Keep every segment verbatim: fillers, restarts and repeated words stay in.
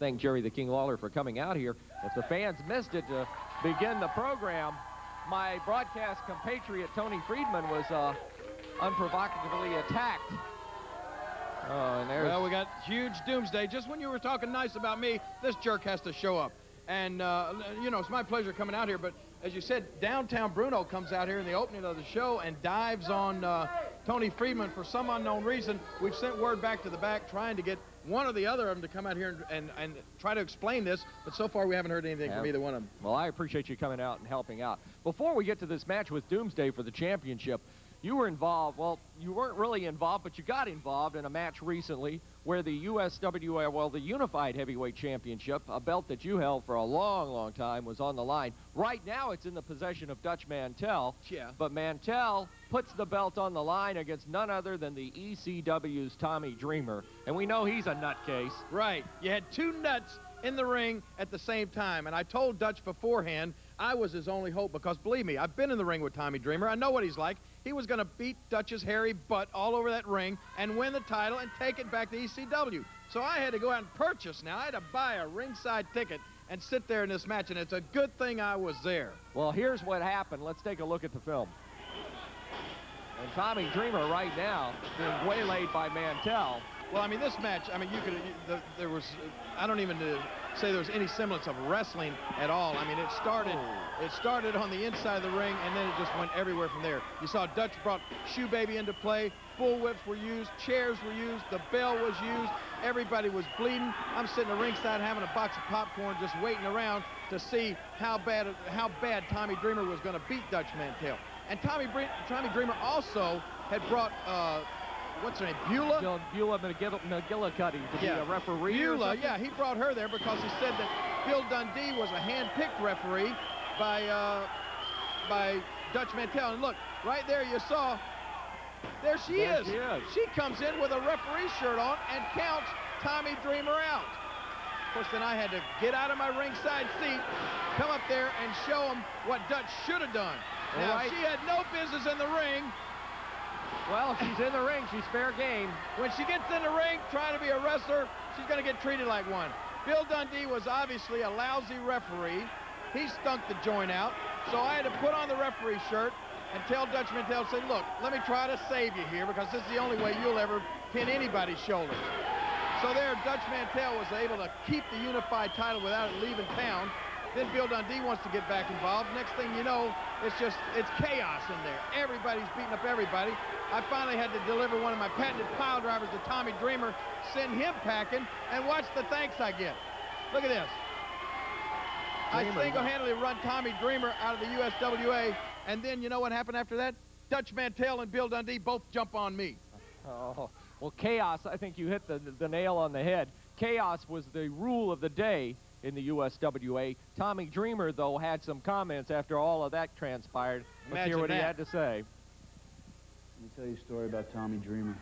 thank Jerry the King Lawler for coming out here. If the fans missed it to begin the program, my broadcast compatriot Tony Friedman was uh, unprovocatively attacked. Oh, and there's well, we got huge Doomsday. Just when you were talking nice about me, this jerk has to show up. And, uh, you know, it's my pleasure coming out here. But as you said, downtown Bruno comes out here in the opening of the show and dives on uh, Tony Friedman for some unknown reason. We've sent word back to the back trying to get one or the other of them to come out here and, and, and try to explain this. But so far, we haven't heard anything yeah. from either one of them. Well, I appreciate you coming out and helping out. Before we get to this match with Doomsday for the championship, you were involved, well, you weren't really involved, but you got involved in a match recently where the U S W A, well, the Unified Heavyweight Championship, a belt that you held for a long, long time, was on the line. Right now, it's in the possession of Dutch Mantel. Yeah. But Mantel puts the belt on the line against none other than the E C W's Tommy Dreamer. And we know he's a nutcase. Right. You had two nuts in the ring at the same time. And I told Dutch beforehand I was his only hope because, believe me, I've been in the ring with Tommy Dreamer. I know what he's like. He was going to beat Dutch's hairy butt all over that ring and win the title and take it back to E C W. So I had to go out and purchase now. I had to buy a ringside ticket and sit there in this match, and it's a good thing I was there. Well, here's what happened. Let's take a look at the film. And Tommy Dreamer right now being waylaid by Mantel. Well, I mean, this match, I mean, you could, you, the, there was, I don't even uh, say there was any semblance of wrestling at all. I mean, it started, oh. it started on the inside of the ring, and then it just went everywhere from there. You saw Dutch brought Shoe Baby into play, bull whips were used, chairs were used, the bell was used, everybody was bleeding. I'm sitting at ringside having a box of popcorn, just waiting around to see how bad, how bad Tommy Dreamer was going to beat Dutch Mantel. And Tommy, Tommy Dreamer also had brought, uh, what's her name, Beulah? Beulah McGillicuddy to be yeah. a referee. Beulah, yeah, he brought her there because he said that Bill Dundee was a hand-picked referee by uh, by Dutch Mantel. And look, right there you saw, there she there is. She is. She comes in with a referee shirt on and counts Tommy Dreamer out. Of course, then I had to get out of my ringside seat, come up there and show him what Dutch should have done. Now, right. she had no business in the ring. Well, she's in the ring. She's fair game. When she gets in the ring trying to be a wrestler, she's going to get treated like one. Bill Dundee was obviously a lousy referee. He stunk the joint out. So I had to put on the referee shirt and tell Dutch Mantel, say, look, let me try to save you here because this is the only way you'll ever pin anybody's shoulders. So there, Dutch Mantel was able to keep the unified title without it leaving town. Then Bill Dundee wants to get back involved. Next thing you know, it's just, it's chaos in there. Everybody's beating up everybody. I finally had to deliver one of my patented pile drivers to Tommy Dreamer, send him packing, and watch the thanks I get. Look at this. Dreamer. I single-handedly run Tommy Dreamer out of the U S W A, and then you know what happened after that? Dutch Mantel and Bill Dundee both jump on me. Oh, well, chaos, I think you hit the, the nail on the head. Chaos was the rule of the day in the U S W A. Tommy Dreamer, though, had some comments after all of that transpired. Let's Imagine hear what that. he had to say. Let me tell you a story about Tommy Dreamer.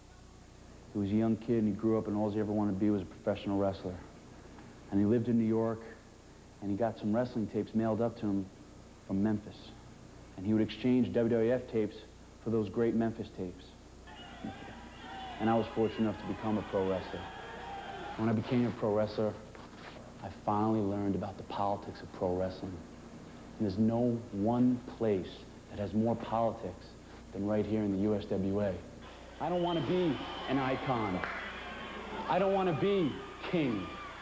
He was a young kid, and he grew up, and all he ever wanted to be was a professional wrestler. And he lived in New York, and he got some wrestling tapes mailed up to him from Memphis. And he would exchange W W F tapes for those great Memphis tapes. And I was fortunate enough to become a pro wrestler. When I became a pro wrestler, I finally learned about the politics of pro wrestling. And there's no one place that has more politics than right here in the U S W A. I don't want to be an icon. I don't want to be king.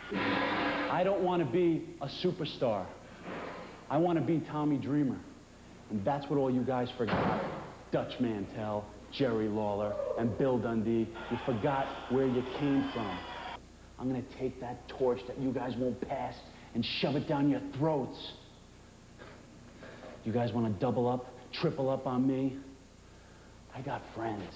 I don't want to be a superstar. I want to be Tommy Dreamer. And that's what all you guys forgot. Dutch Mantel, Jerry Lawler, and Bill Dundee. You forgot where you came from. I'm going to take that torch that you guys won't pass and shove it down your throats. You guys want to double up, triple up on me? I got friends.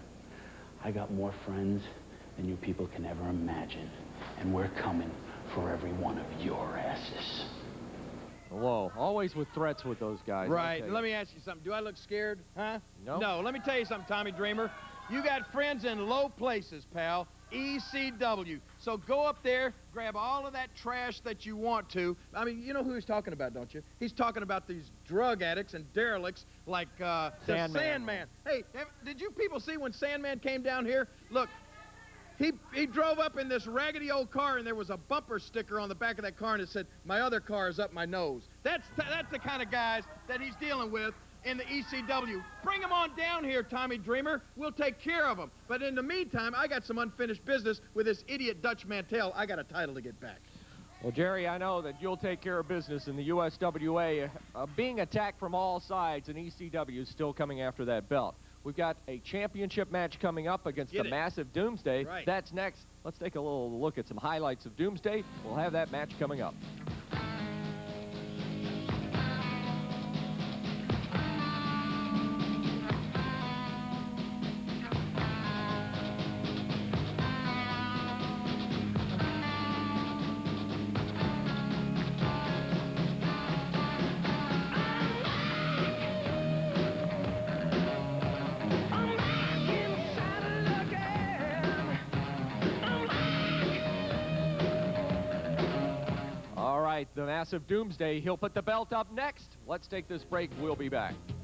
I got more friends than you people can ever imagine. And we're coming for every one of your asses. Whoa, always with threats with those guys. Right. Let me ask you something. Do I look scared? Huh? Nope. No. Let me tell you something, Tommy Dreamer. You got friends in low places, pal. E C W. So go up there, grab all of that trash that you want to. I mean, you know who he's talking about, don't you? He's talking about these drug addicts and derelicts like uh, the Sandman. Sandman. Hey, have, did you people see when Sandman came down here? Look, He, he drove up in this raggedy old car, and there was a bumper sticker on the back of that car, and it said, "My other car is up my nose." That's, that's the kind of guys that he's dealing with in the E C W. Bring him on down here, Tommy Dreamer. We'll take care of him. But in the meantime, I got some unfinished business with this idiot Dutch Mantel. I got a title to get back. Well, Jerry, I know that you'll take care of business in the U S W A. Uh, being attacked from all sides, and E C W is still coming after that belt. We've got a championship match coming up against Get the it. massive Doomsday. Right. That's next. Let's take a little look at some highlights of Doomsday. We'll have that match coming up. The massive Doomsday, he'll put the belt up next. Let's take this break. We'll be back.